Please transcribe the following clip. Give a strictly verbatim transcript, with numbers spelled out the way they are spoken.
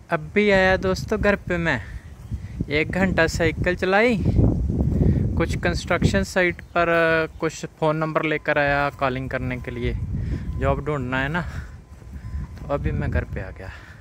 अब भी आया दोस्तों घर पे। मैं एक घंटा साइकिल चलाई, कुछ कंस्ट्रक्शन साइट पर कुछ फ़ोन नंबर लेकर आया कॉलिंग करने के लिए। जॉब ढूंढना है ना, तो अभी मैं घर पे आ गया।